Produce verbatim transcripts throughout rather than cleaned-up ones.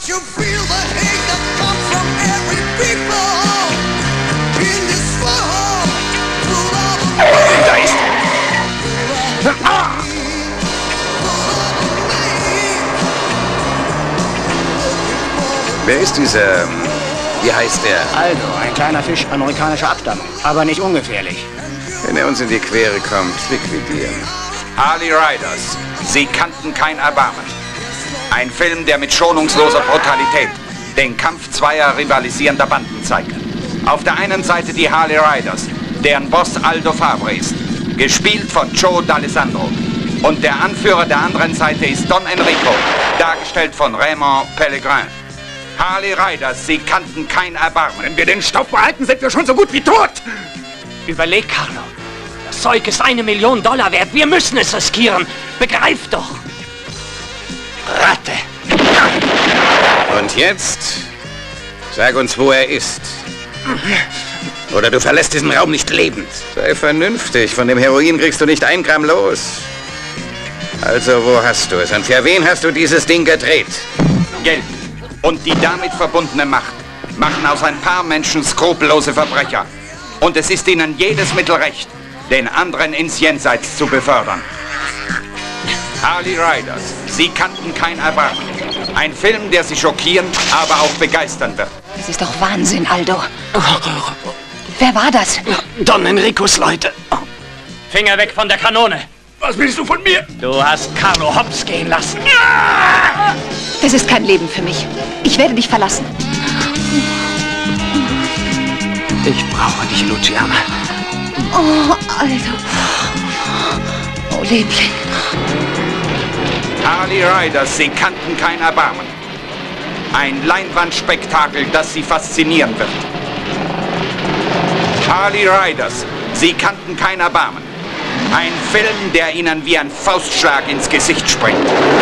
Da ist er. Wer ist dieser... Wie heißt er? Also, ein kleiner Fisch amerikanischer Abstammung, aber nicht ungefährlich. Wenn er uns in die Quere kommt, liquidieren. Harley Riders. Sie kannten kein Erbarmen. Ein Film, der mit schonungsloser Brutalität den Kampf zweier rivalisierender Banden zeigt. Auf der einen Seite die Harley Riders, deren Boss Aldo Fabre ist, gespielt von Joe D'Alessandro. Und der Anführer der anderen Seite ist Don Enrico, dargestellt von Raymond Pellegrin. Harley Riders, sie kannten kein Erbarmen. Wenn wir den Stoff behalten, sind wir schon so gut wie tot. Überleg, Carlo. Das Zeug ist eine Million Dollar wert. Wir müssen es riskieren. Begreif doch. Ratte. Und jetzt? Sag uns, wo er ist. Oder du verlässt diesen Raum nicht lebend. Sei vernünftig. Von dem Heroin kriegst du nicht ein Gramm los. Also, wo hast du es? Und für wen hast du dieses Ding gedreht? Geld und die damit verbundene Macht machen aus ein paar Menschen skrupellose Verbrecher. Und es ist ihnen jedes Mittel recht, den anderen ins Jenseits zu befördern. Harley Riders, sie kannten kein Erbarmen. Ein Film, der sie schockieren, aber auch begeistern wird. Das ist doch Wahnsinn, Aldo. Wer war das? Don Enricos Leute. Finger weg von der Kanone. Was willst du von mir? Du hast Carlo hops gehen lassen. Das ist kein Leben für mich. Ich werde dich verlassen. Ich brauche dich, Luciana. Oh, Aldo. Oh, Liebling. Harley Riders, sie kannten kein Erbarmen. Ein Leinwandspektakel, das sie faszinieren wird. Harley Riders, sie kannten kein Erbarmen. Ein Film, der ihnen wie ein Faustschlag ins Gesicht springt.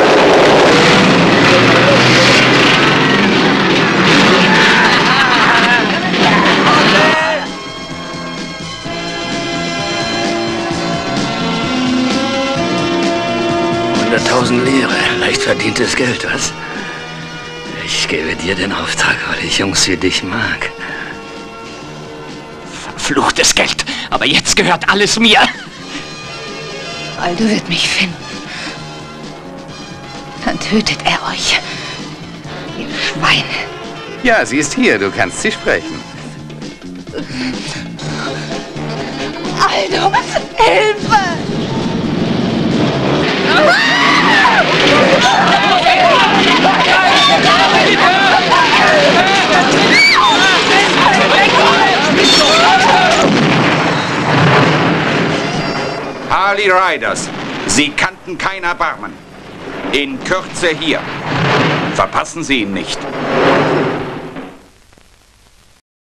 hunderttausend Lire, leicht verdientes Geld, was? Ich gebe dir den Auftrag, weil ich Jungs wie dich mag. Verfluchtes Geld, aber jetzt gehört alles mir. Aldo wird mich finden. Dann tötet er euch. Ihr Schweine. Ja, sie ist hier. Du kannst sie sprechen. Aldo, Hilfe! Harley Riders, sie kannten kein Erbarmen. In Kürze hier. Verpassen Sie ihn nicht.